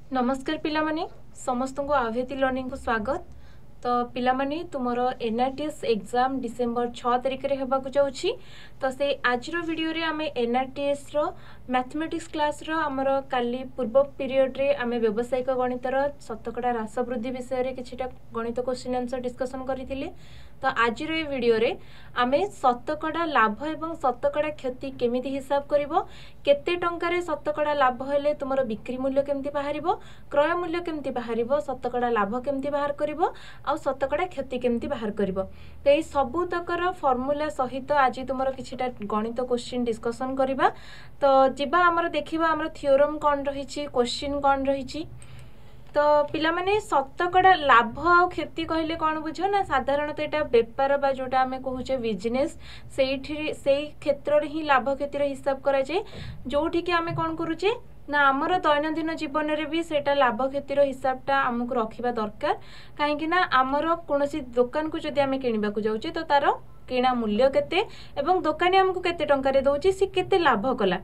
नमस्कार पिलामाने समस्त को आभेति लर्निंग को स्वागत। तो पिलामाने तुमर एनआरटीएस एग्जाम डिसेंबर 6 तारिख रे हेबा को जाउछि। तो से आज रो वीडियो रे आमे एनआरटीएस रो मैथमेटिक्स क्लास रो हमर काली पूर्व पीरियड रे आमे व्यावसायिक गणित रो शतकड़ा ह्रास वृद्धि विषय रे किछटा गणित क्वेश्चन आंसर डिस्कशन करिथिले। तो आज रो वीडियो रे आमे शतकड़ा लाभ एवं शतकड़ा क्षति केमिति हिसाब करिवो, केते टंका रे शतकड़ा लाभ हेले तुमरो बिक्री मूल्य केमिति बाहरिबो, क्रय मूल्य केमिति बाहरिबो, शतकड़ा लाभ केमिति बाहर करिवो आ शतकड़ा क्षति केमिति बाहर करिवो। तो एई सबु तकर फार्मूला सहित आज तुमरो किछटा गणित क्वेश्चन डिस्कशन करिबा। तो जिबा हमर देखिबा हमर थ्योरम कोन रहिछि, क्वेश्चन कोन रहिछि। तो पिला माने शतकड़ा लाभ आ क्षति कहले कोन बुझो ना, साधारणतः एटा व्यापार बा जोटा हमें कहूचे बिजनेस सेई क्षेत्र रे ही लाभ क्षतिर हिसाब करा जाय, जोठी कि हमें कोन करूचे ना आमर दैनंदिन जीवन रे भी सेटा लाभ क्षतिर हिसाबटा आमको रखिबा दरकार। काहेकि ना आमर कोनोसी दुकान को जदि हमें किनिबा को जाउचे तो तारो किणा मूल्य केते एवं दुकानी हमको केते टंका रे दउची, से केते लाभ कला,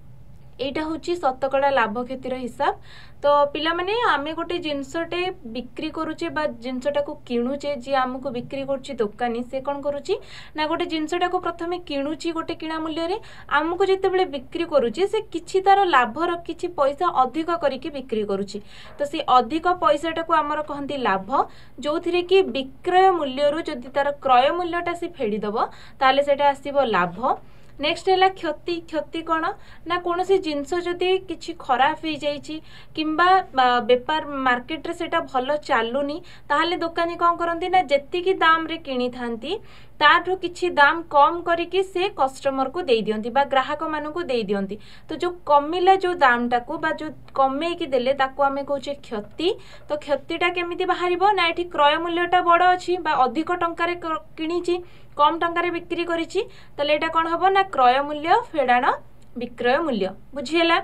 एटा होची शतकड़ा लाभ क्षतिर हिसाब। तो पिला माने आमे गोटे जिनसटे बिक्री करूचे बा जिनसटा को किणुचे, जे हमको बिक्री करछि दुकानी से कोन करूची ना गोटे जिनसटा को प्रथमे किणुची गोटे किणा मूल्य रे, हमको जते बेले बिक्री करूची से किछि तार लाभ र किछि पैसा अधिक करिकि बिक्री करूची। तो से अधिक पैसाटा को हमर कहंती लाभ, जोथिरे कि विक्रय मूल्य रु जदि तार क्रय मूल्यटा से फेडी दबो ताले सेटा आसीबो लाभ। नेक्स्ट है क्षति। क्षति कौन ना कौन सी जिनस जदि किछि खराब हो जाइछि किंबा बेपार मार्केट रे सेटा भलो चालुनी, ताहले दुकानी कौन करंती ना जेतिकी दाम रे किनी थांती ताठो किछि दाम कम करिकि से कस्टमर को दे दियंती बा ग्राहक मानु को दे दियंती। तो जो कमिला जो दामटा को बा जो कमे की देले ताको हमें कहूचे क्षति। तो क्षतिटा केमिति बाहरिबो ना, एठी क्रय मूल्यटा बड़ अछि बा अधिक टंका रे किनिछि कम टंका रे बिक्री करिछि, तले एटा कोन हबो ना क्रय मूल्य फेडाण विक्रय मूल्य। बुझियला?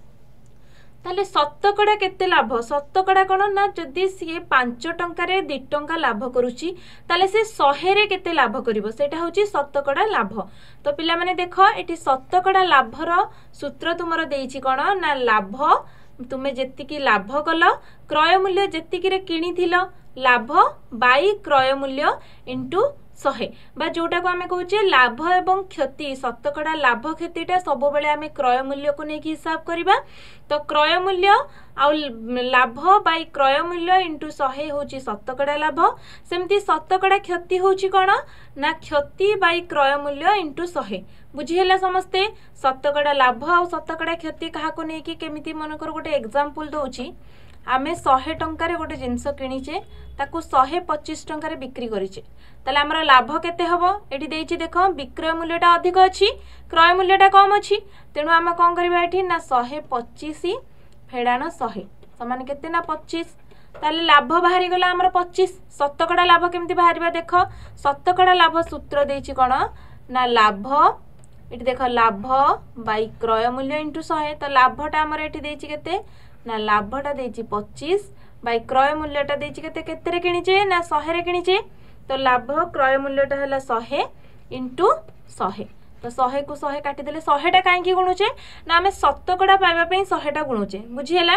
ताले शतकड़ा केते लाभ, शतकड़ा कोन ना जदि सी 5 टंका रे 2 टंका लाभ करूची ताले से 100 रे केते लाभ करिवो, सेटा होची शतकड़ा लाभ। तो पिला माने देखो एठी शतकड़ा लाभर सूत्र तुमरो देइछि कोन ना, लाभ तुमे जेतिकी लाभ कल क्रय मूल्य जेतिकी रे किनिथिलो लाभ बाई क्रय मूल्य इंटू 100 बा जोटा को आमे कहूचे लाभ एवं क्षति। शतकड़ा लाभ क्षतिटा सब बेले आमे क्रय मूल्य को नेकी हिसाब करिबा। तो क्रय मूल्य आ लाभ बाई क्रय मूल्य इंटू 100 होची शतकड़ा लाभ। सेमती शतकड़ा क्षति होची कोन ना क्षति बाई क्रय मूल्य इंटू 100। बुझिहेला समस्ते? शतकड़ा लाभ आ शतकड़ा क्षति काहा को नेकी केमिति मन कर गोटे एग्जांपल दोउची। आमे 100 टंका रे गोटे जिंस किनिचे ताकू 125 टंका रे बिक्री करिचे, ताले हमरा लाभ केते हबो एठी देइची देखो, विक्रय मूल्यटा अधिक अछि क्रय मूल्यटा कम अछि, तेनु आमे कोन करबा एठी ना 125 फेडाण 100 समान केते ना 25, ताले लाभ बाहरी गला हमर 25। शतकड़ा लाभ केमिति बाहरिबा देखो, शतकड़ा लाभ सूत्र देइची कोन ना लाभ एठी देखो लाभ बाई क्रय मूल्य इंटू 100। तो लाभटा हमर एठी देइची केते ना लाभटा देइची 25 बाई क्रय मूल्यटा देइची केते केते रे किनिचे ना 100 रे किनिचे। तो लाभ क्रय मूल्यटा हला 100 इंटू 100। तो 100 को 100 काटी देले 100टा काहेकि गुणुचे ना आमे शतकड़ा पाइबा पई 100टा गुणुचे। बुझिहेला?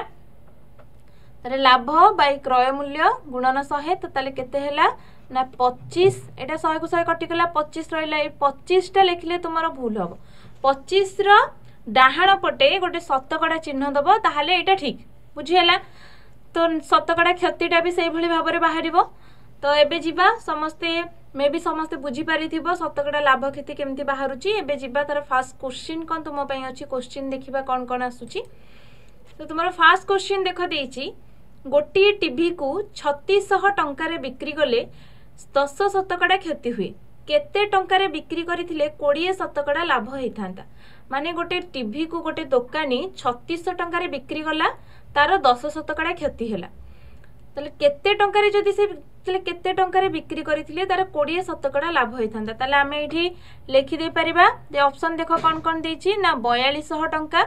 तारे लाभ बाई क्रय मूल्य गुणन 100, तो ताले केते हला ना 25। एटा 100 को 100 कटि गला 25 रहला, ए 25टा लिखले तुमरो भूल हबो। 25 रो डाहाण पटे गोटे शतकड़ा चिन्ह दबो ताहले एटा ठीक। बुझिहेला? तो शतकड़ा क्षतिटा भी सेही भली भाबरे बाहरिबो। तो एबे जिबा समस्ते मे भी समस्ते बुझी पारिथिबो शतकड़ा लाभ क्षति केमति बाहरुची। एबे जिबा तार फास्ट क्वेश्चन कोन तुम पई अछि, क्वेश्चन देखिबा कोन कोन आसुची। तो तुमरो फास्ट क्वेश्चन देखो देइची, गोटी टीवी को 3600 टंका रे बिक्री गले 10 शतकड़ा क्षति हुए, केते टंका रे बिक्री करिथिले 20 शतकड़ा लाभ हेइथांता। माने गोटे टीवी को गोटे दुकानी 3600 टंका रे बिक्री गला, तार 10 शतकड़ा क्षति हैला, ताले केते टंका रे जदि से ताले केते टंका रे बिक्री करिथिले तार 20 शतकड़ा लाभ हेइथांता। ताले आमे एठी लेखि दे परिबा। जे ऑप्शन देखो कोन कोन देइची ना 4200 टंका,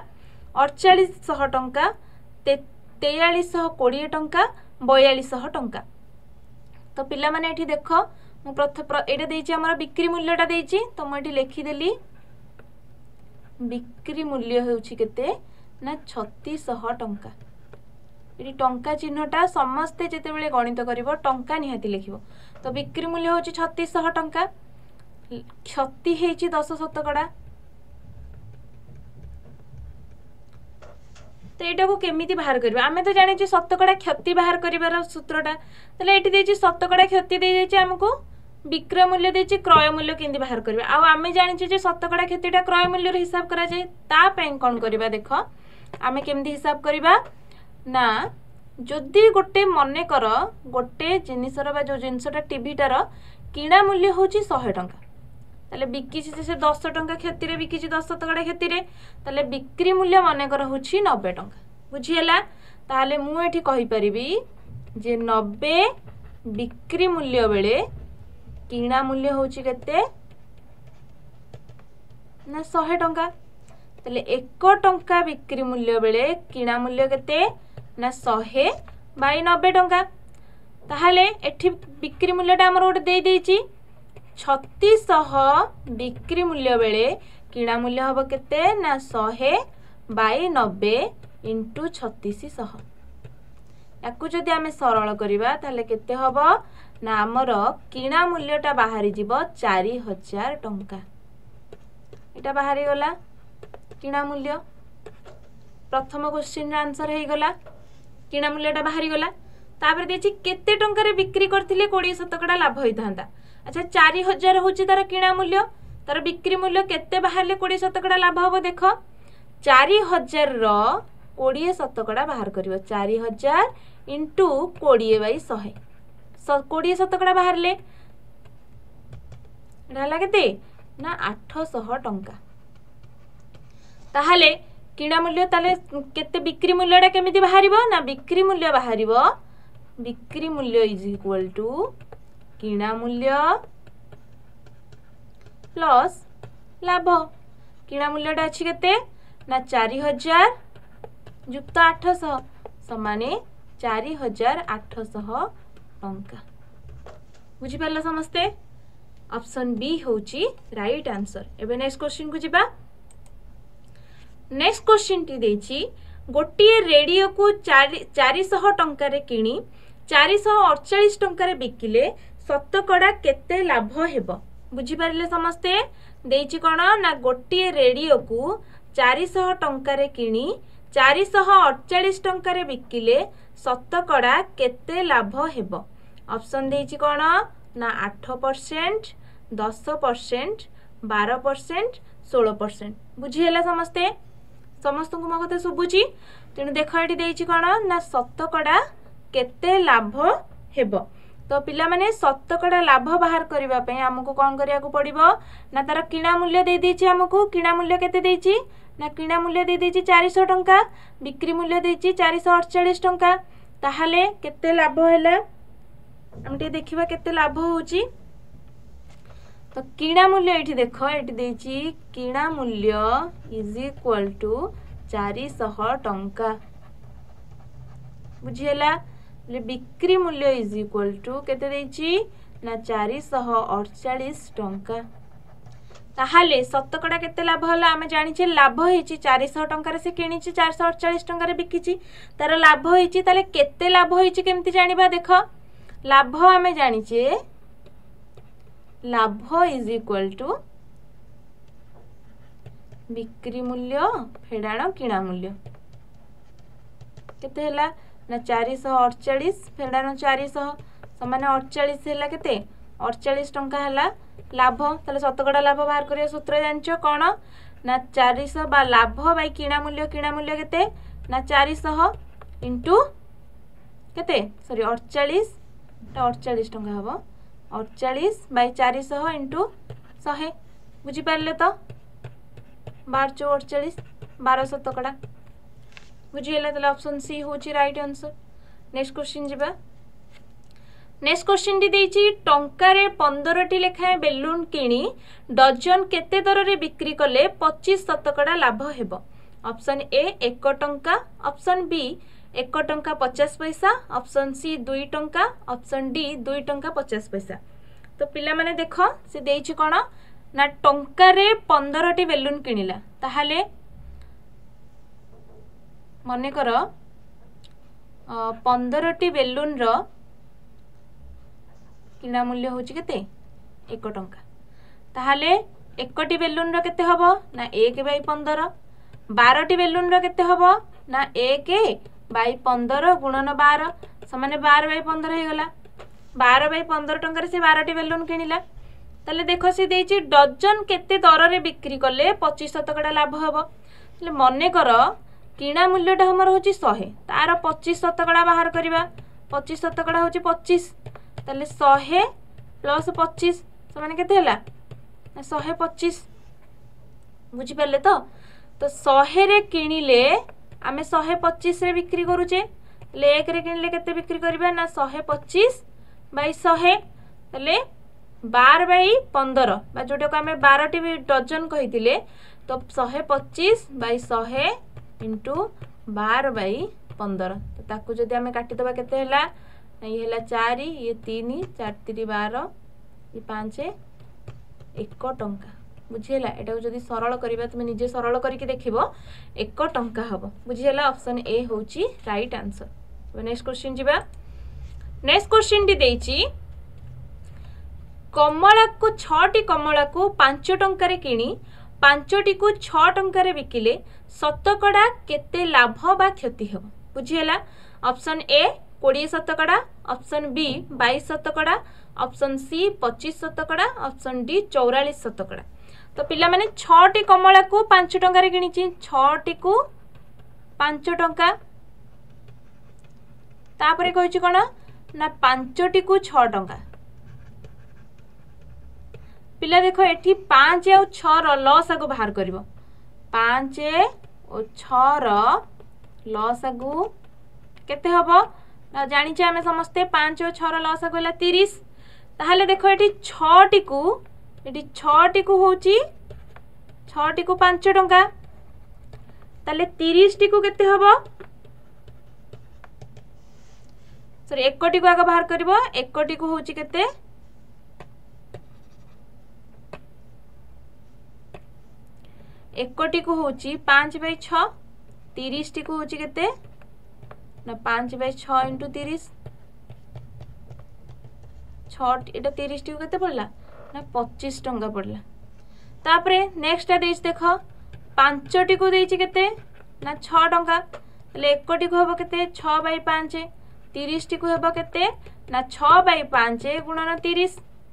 4800 टंका, 4320 टंका, 4200 टंका। तो पिला माने एठी देखो मु प्रथम एटा देइची हमर बिक्री मूल्यटा देइची, तो मु एठी लेखि देली बिक्री मूल्य हेउची केते ना 3600 टंका। ये टंका चिन्हटा समस्ते जितेबाला गणित कर टंका निहाती लिख तो बिक्री मूल्य हूँ 3600 टंका क्षति है 10 शतकड़ा तो यहाँ को केमी बाहर करवा आम तो जाने शतकड़ा क्षति बाहर कर सूत्रटा ये शतकड़ा क्षति दे आमको विक्रय मूल्य देछि क्रय मूल्य केंदी बाहर करबा आ आमे जानि जे शतकड़ा क्षतिटा क्रय मूल्य रे हिसाब करा जाय ता पें कोन करबा देखो आमे केमदी हिसाब करबा ना जदि गोटे मने कर गोटे जिनिसर बा जो जिनिसटा टीवीटार किणा मूल्य होछि 100 टंका ताले बिकी से 10 टंका क्षति रे बिकी 10 शतकड़ा क्षति रे ताले बिक्री मूल्य मने कर होछि 90 टंका बुझियला ताले मु एठी कहि परिबी जे 90 बिक्री मूल्य बेले किणा मूल्य होछि केते ना 100 टंका तले 1 टंका बिक्री मूल्य बेले किणा मूल्य केते ना 100 बाई 90 टंका ताहाले एठी बिक्री मूल्यटा हमर गोटे देई देछि 3600 बिक्री मूल्य बेले किणा मूल्य हबो केते ना 100 बाई 90 इंटू 3600 याकु जदि आमे सरल करिबा ताले केते हबो ना आमर किणा मूल्यटा बाहरी जीव 4000 टंका इटा बाहरी गला किणा मूल्य प्रथम क्वेश्चन आंसर हे गला किणा मूल्यटा बाहरी गला तापर देछि केते टंका रे बिक्री करथिले 20 शतकड़ा लाभ होइथांता अच्छा 4000 होछि तार किणा मूल्य तार बिक्री मूल्य केते बाहरले 20 शतकड़ा लाभ हबो देखो 4000 रो 20 शतकड़ा बाहर करिवो 4000 इंटू 20 बाई 100 20 शतकड़ा बाहर ले केते ना 800 टंका ताहाले किणा मूल्य ताले केते बिक्री मूल्यटा केमिति बाहरिबो ना बिक्री मूल्य बाहरिबो बिक्री मूल्य इज इक्वल टू किणा मूल्य प्लस लाभ किणा मूल्यटा अछि केते ना 4000 युक्त 800 समाने 4800 टंका बुझी पारला समस्ते ऑप्शन बी होची राइट आंसर एबे नेक्स्ट क्वेश्चन को जिबा नेक्स्ट क्वेश्चन टी देछि गोटिए रेडियो को 400 टंका रे किनी 448 टंका रे बिकिले शतकड़ा केते लाभ हेबो बुझी पारले समस्ते देछि कोन ना गोटिए रेडियो को 400 टंका रे किनी 448 टंका रे बिकिले शतकड़ा केते लाभ हेबो ऑप्शन देछि कोन ना 8% 10% 12% 16% बुझी हैला समस्ते समस्त को मो कथा सुबुची तेणु देख ये देछि कोन ना शतकड़ा केते लाभ हेबो तो पिला माने शतकड़ा लाभ बाहर करबा पय हमकु कोन करिया को पड़िबो ना तार किणा मूल्य दे देछि हमकु किणा मूल्य केते देछि ना किणा मूल्य दे देछि 400 टंका बिक्री मूल्य देछि 448 टंका ताहाले केते लाभ हैला हम टे देखिबा केते लाभ होउची तो किणा मूल्य एठी देखो एठी देछि किणा मूल्य इज इक्वल टू 400 टंका बुझियला ले बिक्री मूल्य इज इक्वल टू केते देछि ना 448 टंका ताहाले शतकड़ा केते लाभ होला आमे जानि छे लाभ हेछि 400 टंका रे से किनिछि 448 टंका रे बिकिछि तार लाभ हेछि ताले केते लाभ हेछि केमति जानिबा देखो लाभ आमे जानि छे लाभ इज इक्वल टू बिक्री मूल्य फेडाण किणा मूल्य केते हला ना 448 फेडाण 400 समान 48 हला केते 48 टंका हला लाभ ताले शतकड़ा लाभ बाहर करिया सूत्र जानचो कोन ना 400 बा लाभ बाई किणा मूल्य केते ना 400 इंटू केते सॉरी 48 टा 48 टंका हबो 48 बाई 400 इंटू 100 बुझी पारले तो 12 48 12 शतकड़ा बुझी हला तले ऑप्शन सी होची राइट आंसर नेक्स्ट क्वेश्चन जिबा नेक्स्ट क्वेश्चन टी देछि टंका रे 15 टी लेखाए बेलून किनी डजन केते दर रे बिक्री कले 25 शतकड़ा लाभ हेबो ऑप्शन ए 1 टंका ऑप्शन बी 1 टंका 50 पैसा ऑप्शन सी 2 टंका ऑप्शन डी 2 टंका 50 पैसा तो पिला माने देखो से देछि कोन ना टंका रे 15 टी बेलून किनिला ताहाले मने करो 15टी बेलून रो किना मूल्य होची केते 1 टंका ताहाले 1टी बेलून रो केते हबो ना 1/15 12टी बेलून रो केते हबो ना 1/15 गुणन 12 समान 12/15 हे गला 12/15 टंका रे से 12टी बेलून किनिला ताले देखो से देची डजन केते दर रे बिक्री करले 25% लाभ हबो ले मने कर किना मूल्यटा हमर होची 100 तार 25% बाहर करबा 25% होची 25 ताले 100 प्लस 25 समान केते हला 125 बुझी परले तो 100 रे किनिले आमे 125 रे बिक्री करूचे ले 1 रे किनिले केते बिक्री करबा ना 125/100 ताले 12/15 बा जोटा को आमे 12टी डजन कहितिले तो 125/100 इंटू 12/15 तो ताकू जदि आमे काटी दबा केते हला ये हला 4 ये 3 4 3 12 ये 5 1 टंका बुझिला एटा को जदि सरल करबा तुमे निजे सरल करके देखिबो 1 टंका हबो बुझिला ऑप्शन ए होची राइट आंसर। नेक्स्ट क्वेश्चन जिबा नेक्स्ट क्वेश्चन डी देची कमला को 6टी कमला को 5 टंका रे किनी 5टी को 6 टंका रे बिकिले शतकड़ा केते लाभ बा क्षति हबो बुझिला option A 20%, option B 22%, option C 25%, option D 44%। तो पिला माने 6टी कमला को 5 टंका रे किनिची 6टी को 5 टंका तापरे कहूची कोन ना 5टी को 6 टंका पिला देखो एठी 5 और 6 रो लॉस आगु बाहर करिवो 5 और 6 रो लॉस आगु केते हबो ना जानि छै हमें समस्ते 5 और 6 रो लॉस आगु हला 30 ताहाले देखो एठी 6टी को होची 6टी को 5 टंका ताले 30टी को केते हबो सॉरी 1टी को आगु बाहर करिवो 1टी को होची केते 1टी को होची 5/6 30टी को होची केते ना 5/6 इंटू 30 6 एटा 30टी को केते पड़ला ना 25 टंका पड़ला तापरे नेक्स्ट देइछ देखो 5टी को देइछ केते ना 6 टंका ले 1टी को हबो केते 6/5 30टी को हबो केते ना 6/5 गुणन 30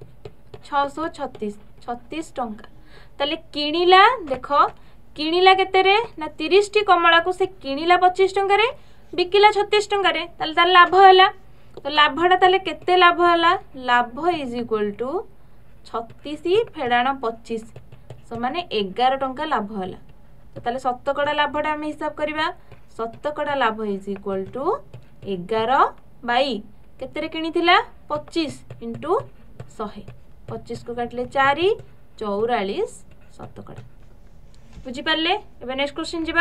636 टंका ताले किनिला देखो किनिला केते रे ना 30टी कमला को से किनिला 25 टंका रे बिकिला 36 टंका रे ताले तार लाभ होला तो लाभटा ताले केते लाभ होला लाभ इज इक्वल टू 36 फेडाण 25 समान 11 टंका लाभ होला तो ताले शतकड़ा लाभटा हम हिसाब करबा शतकड़ा लाभ इज इक्वल टू 11 बाई केते रे किनिथिला 25 इंटू 100 25 को काटले 4 44 शतकड़ा बुझी पारले एबे नेक्स्ट क्वेश्चन जिबा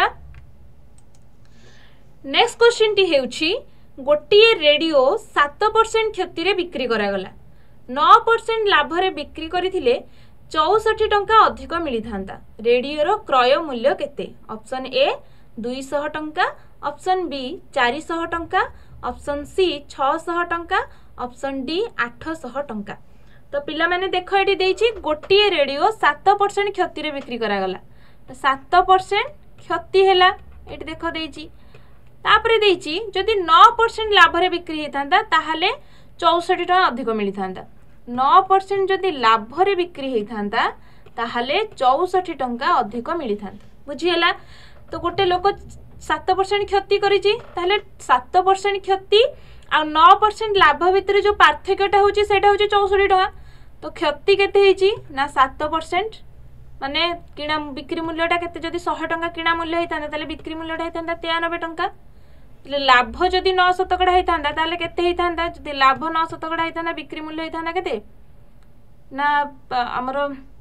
नेक्स्ट क्वेश्चन टी हेउची गोटिए रेडियो 7% क्षति रे बिक्री करा गला 9% लाभ रे बिक्री करिथिले 64 टंका अधिक मिली थांता रेडियो रो क्रय मूल्य केते ऑप्शन ए 200 टंका ऑप्शन बी 400 टंका ऑप्शन सी 600 टंका ऑप्शन डी 800 टंका तो पिला माने देखो एटी देइची गोटिए रेडियो 7% क्षति रे बिक्री करा गला 7% क्षति हैला एटी देखो देइची तापरे देइची जदि 9% लाभ रे बिक्री हेतांता ताहाले 64 टका अधिक मिली थांता 9% जदि लाभ रे बिक्री हेतांता ताहाले 64 टंका अधिक मिली थांता बुझी हैला तो गोटे लोक 7% क्षति करिची ताहाले 7% क्षति आ 9% लाभ भितर जो पार्थक्यटा होची सेटा होची 64 टका तो क्षति केते हेची ना 7% माने किणा बिक्री मूल्यटा केते जदि 100 टंका किणा मूल्य हेतांता ताले बिक्री मूल्यटा हेतांता 93 टंका लाभ जदि 9 शतकड़ा हेतांता ताले केते हेतांता जदि लाभ 9 शतकड़ा हेतांता बिक्री मूल्य हेतांता केते ना हमर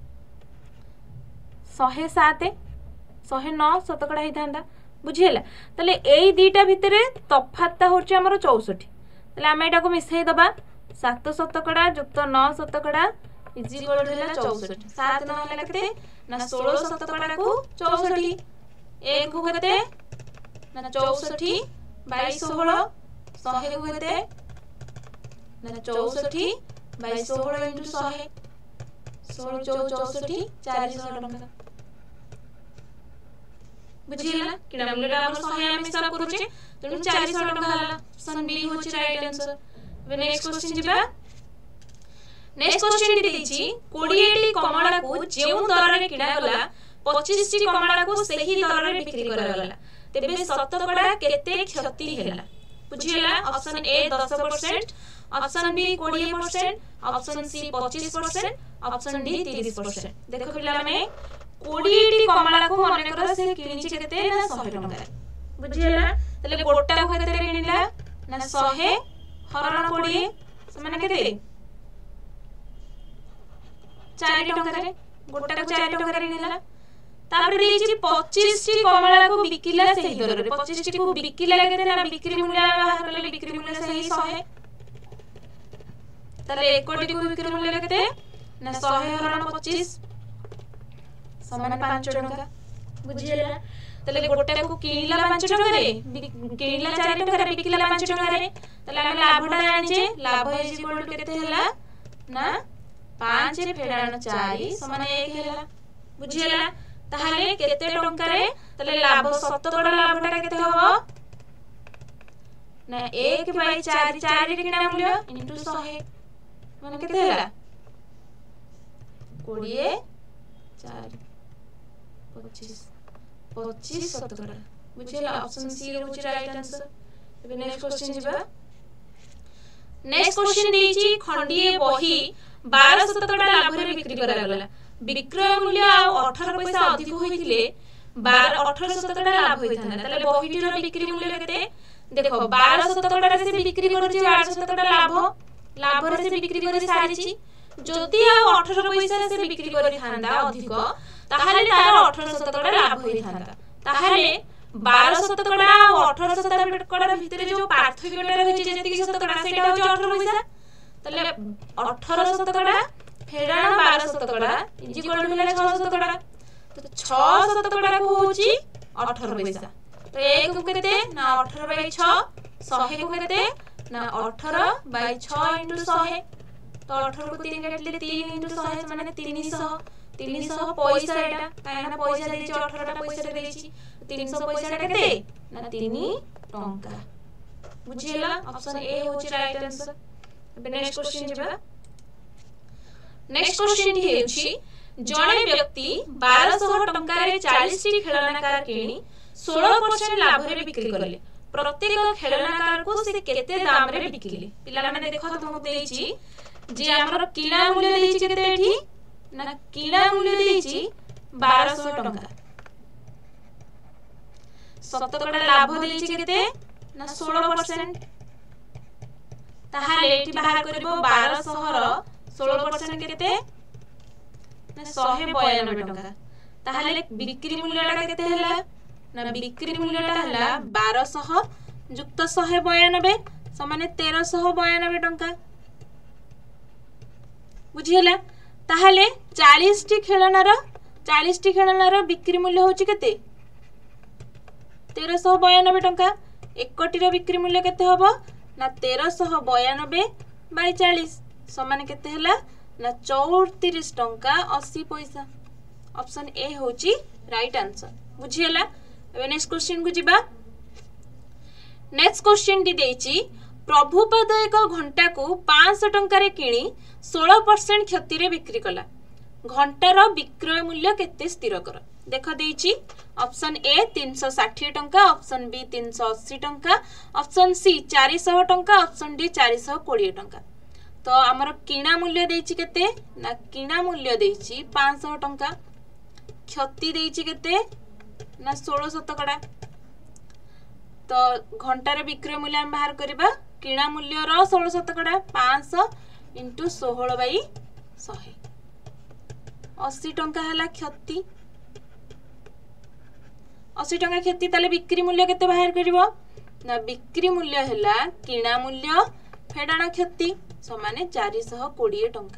107 109 शतकड़ा हेतांता बुझिला ताले एई दीटा भितरे तफातटा होची हमर 64 ताले हम एटा को मिसई दबा 7 शतकड़ा युक्त 9 शतकड़ा इज इक्वल टू 64 7 9 होला केते ना 16 शतकड़ा को 64 1 को केते ना 64 22 16 100 को केते ना 64 बाय 16 इंटू 100 16 64 400 टंका बुझिला किडा मूल्यटा हमर 100 हम हिसाब करूचे तेनु 400 टंका हला ऑप्शन बी होची राइट आंसर। अब नेक्स्ट क्वेश्चन जिबा नेक्स्ट क्वेश्चन देछि 20 टी कमला को जेउ दर रे किडा गला 25 टी कमला को सही दर रे बिक्री करा गला तेबे शतकड़ा केते क्षति हैला बुझिला option A 10% option B 20% option C 25% option D 30%। देखो पिला माने 20 टी कमला को माने कर से किनिछि केते ना 100 टंका बुझिला तले गोटा को केते किनिला ना 100 हरण 20 माने केते 4 टंका रे गोटा को 4 टंका रे किनिला तापर देछि 25 टी कमला को बिकिला सही दर रे 25 टी को बिकिला केते ना बिक्री मूल्य बाहर करले बिक्री मूल्य सही 100 तले 1 कोटी को बिक्री मूल्य केते ना 100 हरण 25 समान 5 टंका बुझिला तले गोटा को किनिला 5 टंका रे किनिला 4 टंका रे बिकिला 5 टंका रे तले हम लाभटा जानि जे लाभ इज इक्वल टू केते हला ना 5 फेडाण 4 समान 1 हला बुझिला ताहाले केते टंका रे तले लाभ शतकड़ा लाभटा केते हबो ना 1 बाय 4 4 रे किना मूल्य इनटू 100 माने केते हला 20 4 25 शतकड़ा बुझिला ऑप्शन सी रहउची राइट आंसर। एबे नेक्स्ट क्वेश्चन जिबा नेक्स्ट क्वेश्चन देछि खंडीए बही 12 शतकड़ा लाभ रे बिक्री करा गला विक्रय मूल्य 18 पैसा अधिक होइथिले 18 शतकड़ा लाभ होइथाना तले बहीटीर बिक्री मूल्य केते देखो 12 शतकड़ा रे से बिक्री करछि 8 शतकड़ा लाभ रे से बिक्री करि सारिछि जदि आ 18 पैसा से बिक्री करि थांदा अधिक ताहाले तार 18 शतकड़ा लाभ होइथांदा ताहाले 12 शतकड़ा और 18 शतकड़ा भितरे जो पार्थक्यटा रहिछि जेति शतकड़ा सेटा होछि 18 पैसा तले 18 शतकड़ा फेडाण 12 शतकड़ा इज इक्वल टू 6 शतकड़ा तो 6 शतकड़ा को होछि 18 पैसा तो 1 को केते ना 18 बाय 6 100 को केते ना 18 बाय 6 * 100 तो 18 को 3 काटले 3 * 100 माने 300 पैसा एटा कायना पैसा देछि 18 टा पैसा देछि 300 पैसा केते ना 3 टंका बुझिला ऑप्शन ए होछि राइट आंसर। अब नेक्स्ट क्वेश्चन जिबा नेक्स्ट क्वेश्चन हेउछि जणे व्यक्ति 1200 टंका रे 40 टी खेलनाकार किनी 16% लाभ रे बिक्री करले प्रत्येक खेलनाकार को से केते दाम रे बिकिले पिला माने देखो तुमको देछि जे हमर किना मूल्य देछि केते एठी ना किना मूल्य देछि 1200 टंका शतकड़ा लाभ देछि केते ना 16% ताहाले एठी बाहर करबो 1200 रो 16% केते ना 192 टंका ताहाले बिक्री मूल्यटा केते हला ना बिक्री मूल्यटा हला 1200 युक्त 192 समान 1392 टंका बुझिला ताहाले 40 टी खेलनार बिक्री मूल्य होची केते 1392 टंका एकटी रो बिक्री मूल्य केते हबो ना 1392 बाय 40 समान केते हला ना 34 टंका 80 पैसा ऑप्शन ए होची राइट आंसर बुझिला। एबे नेक्स्ट क्वेश्चन को जिबा नेक्स्ट क्वेश्चन दी देछि प्रभुपद एक घंटा को 500 टंका रे किनी 16% क्षति रे बिक्री कला घंटार विक्रय मूल्य केते स्थिर कर देख देछि ऑप्शन ए 360 टंका ऑप्शन बी 380 टंका ऑप्शन सी 400 टंका ऑप्शन डी 420 टंका तो हमर किना मूल्य देछि केते ना किना मूल्य देछि 500 टंका क्षति देछि केते ना 16 शतकड़ा तो घंटार विक्रय मूल्य हम बाहर करबा किना मूल्य रो 16 शतकड़ा 500 * 16 बाई 100 80 टंका हला क्षति 80 टंका क्षति ताले बिक्री मूल्य केते बाहर करबो ना बिक्री मूल्य हला किना मूल्य फेडाण क्षति समान 420 टंका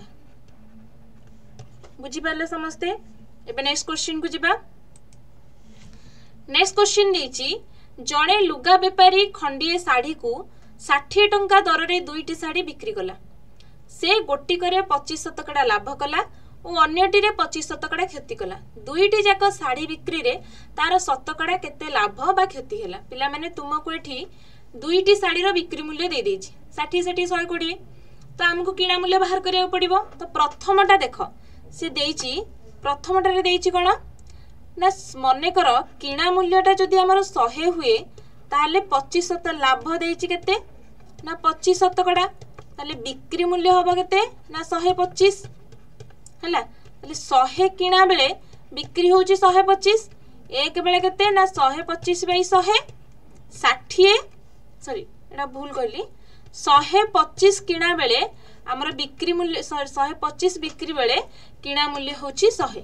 बुझी पाले समस्ते। एबे नेक्स्ट क्वेश्चन को जिबा नेक्स्ट क्वेश्चन देछि जणे लुगा व्यापारी खंडिए साड़ी को 60 टंका दर रे दुईटी साड़ी बिक्री कला से गोटिकरे 25 शतकड़ा लाभ कला और अन्यटी रे 25 शतकड़ा क्षति कला दुईटी जाक साड़ी बिक्री रे तार शतकड़ा केते लाभ बा क्षति हैला पिला माने तुमको एठी दुईटी साड़ीर बिक्री मूल्य दे देछि 60 60 120 तो हमको किणा मूल्य बाहर करिया पड़िबो तो प्रथमटा देख से देछि प्रथमटा रे देछि कोन ना मने कर किणा मूल्यटा जदि हमर 100 हुए ताले 25% लाभ देछि केते ना 25 शतकड़ा ताले बिक्री मूल्य होबो केते ना 125 हला ताले 100 किणा बेले बिक्री होउछि 125 एक बेले केते ना 125 बाई 100 60 सॉरी एटा भूल कहली 125 किणा बेले हमर बिक्री मूल्य 125 बिक्री बेले किणा मूल्य होउछि 100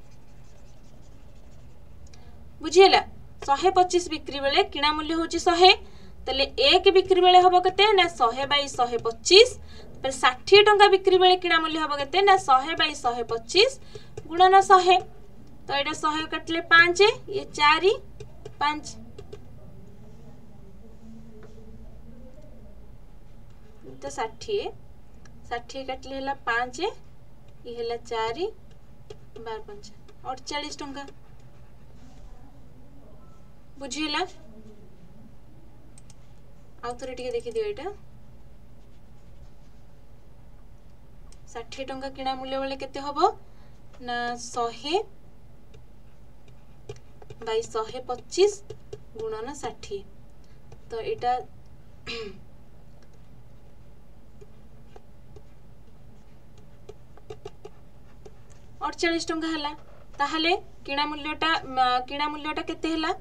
बुझियला 125 बिक्री बेले किणा मूल्य होउछि 100 तले एक बिक्री बेले होबो केते ना 100 बाई 125 पर 60 टंका बिक्री बेले किणा मूल्य होबो केते ना 100 बाई 125 गुणन 100 तो एटा 100 काटले 5 ये 4 5 तो 60 काटले हला 5 ये हला 4 12 5 48 टंका बुझिला आउ थोड़े टिके देखि दियो एटा 60 टंका किणा मूल्य बेले केते होबो ना 100 बाई 125 गुणन 60 तो एटा 48 टंका हला ताहले किणा मूल्यटा केते हला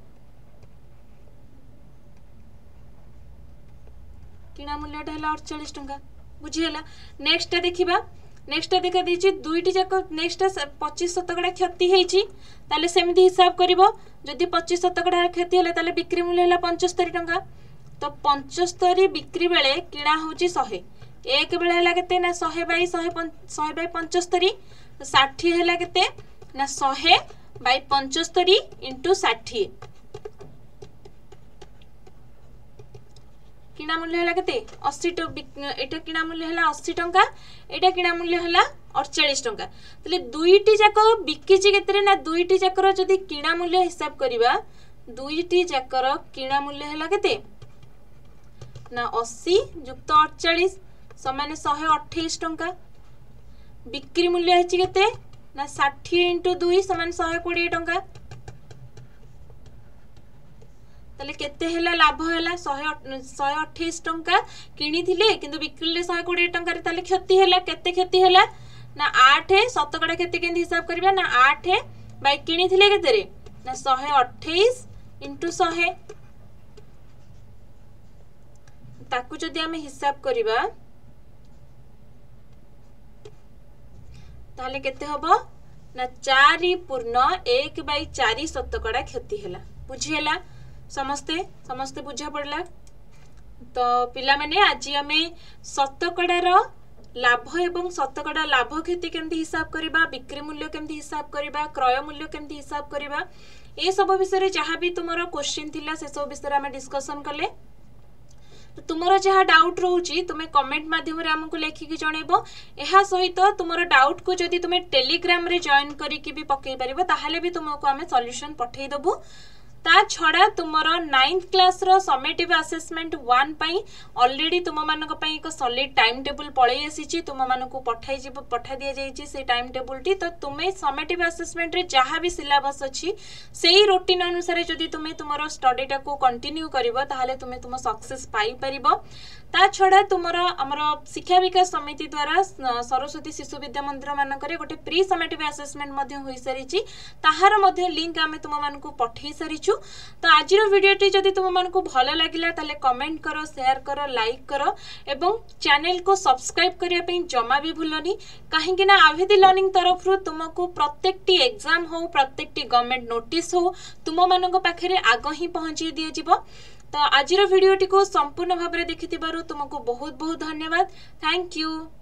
किणा मूल्यटा हला 48 टंका बुझी हला नेक्स्ट देखिबा नेक्स्ट देखा दीची दुईटी जाक नेक्स्ट 25 शतकड़ा क्षति हेची ताले सेमती हिसाब करिवो जदि 25 शतकड़ा क्षति हले ताले बिक्री मूल्य हला 75 टंका तो 75 बिक्री बेले किणा होची 100 एक बेले हला केते ना 100 बाई 75 तो 60 हला केते ना 100 बाई 75 इंटू 60 किणा मूल्य हला केते 80 एटा किणा मूल्य हला 80 टंका एटा किणा मूल्य हला 48 टंका तले दुईटी जाक बिकिची केतरे ना दुईटी जाकर जदी किणा मूल्य हिसाब करिबा दुईटी जाकर किणा मूल्य हला केते ना 80 युक्त 48 समान 128 टंका बिक्री मूल्य हेची केते ना 60 इंटू 2 समान 120 टंका तले केते हेला लाभ हेला 128 टंका किनी थिले किंतु बिक्रीले 120 टंका रे तले क्षति हेला केते क्षति हेला ना 8 शतकड़ा केते केंदी हिसाब करबा ना 8 बाई किनी थिले केते रे ना 128 इंटू 100 ताकू जदी हमें हिसाब करबा ताले केते होबो ना 4.1 बाई 4 शतकड़ा क्षति हेला बुझी हेला समस्ते बुझा पड़ला तो पिला माने आज हमें शतकड़ार लाभ एवं शतकड़ा लाभ क्षति केमती हिसाब करिबा बिक्री मूल्य केमती हिसाब करिबा क्रय मूल्य केमती हिसाब करिबा ए सब विषय जहाँ भी तुमरो क्वेश्चन थिला से सब विषय हमें डिस्कशन कले तो तुमरो जहाँ डाउट रोची तुम्हें कमेंट माध्यम रे हमको लेखिकी जणेबो एहा सहित तुमरो डाउट को जदी तुम्हें टेलीग्राम रे जॉइन करिकि भी पकई परिबो ताहाले भी तुमको हमें सॉल्यूशन पठेई दबु ता छड़ा तुमरो 9th क्लास रो समेटिव असेसमेंट 1 पई ऑलरेडी तुम मानक पई एक सॉलिड टाइम टेबल पळै आसीची तुम मानक पठा दिया जाईची से टाइम टेबल टी तो तुमे समेटिव असेसमेंट रे जहाँ भी सिलेबस अछि सेही रूटीन अनुसार जदी तुमे तुमरो स्टडीटा को कंटिन्यू करिवो ताहाले तुमे तुम सक्सेस पाई परिबो ता छड़ा तुमरो हमरो शिक्षा विकास समिति द्वारा सरस्वती शिशु विद्या मंदिर मानकरे गोटे प्री समेटिव असेसमेंट मध्ये होई सारिची ताहार मध्ये लिंक आमे तुम मानक पठेई सारिछु तो आज वीडियोटी जदि तुम मानक भल लागिला ताले कमेंट करो शेयर करो लाइक करो एवं चैनल को सब्सक्राइब करिया पे जमा भी भूलनी कहीं ना आवेदी लर्निंग तरफ रु तुमको प्रत्येकटी एग्जाम हो प्रत्येकटी गवर्नमेंट नोटिस हो तुम मानक पाखरे आग ही पहुंची दिया जिवो तो आज वीडियोटी को संपूर्ण भाव में देखि तुमको बहुत बहुत धन्यवाद थैंक यू।